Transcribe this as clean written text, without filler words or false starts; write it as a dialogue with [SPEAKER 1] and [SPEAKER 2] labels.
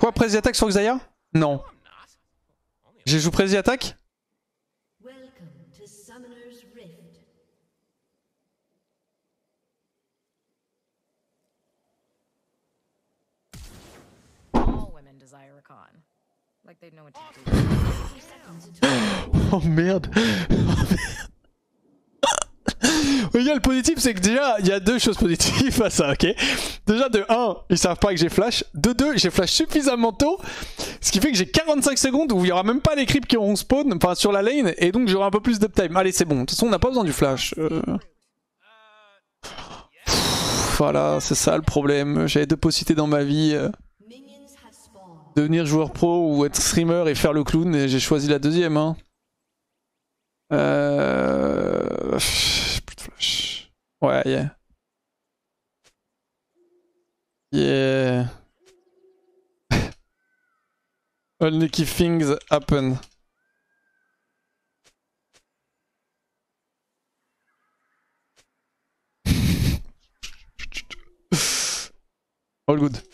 [SPEAKER 1] Quoi, Prési attaque sur Xayah? Non. J'ai joué Prési attaque?
[SPEAKER 2] Welcome to Summoner's Rift.
[SPEAKER 3] All women desire a con. Like they know what to do.
[SPEAKER 1] Oh merde. Regarde, le positif, c'est que déjà, il y a deux choses positives à ça, ok? Déjà, de 1, ils savent pas que j'ai flash. De 2, j'ai flash suffisamment tôt. Ce qui fait que j'ai 45 secondes où il y aura même pas les creeps qui auront spawn, enfin sur la lane, et donc j'aurai un peu plus d'uptime. Allez, c'est bon. De toute façon, on n'a pas besoin du flash. Voilà, c'est ça le problème. J'avais deux possibilités dans ma vie.
[SPEAKER 2] Minions have spawned.
[SPEAKER 1] Devenir joueur pro ou être streamer et faire le clown, et j'ai choisi la deuxième. Hein. Plus de flash. Ouais, yeah. Yeah. Unlucky things happen. All good.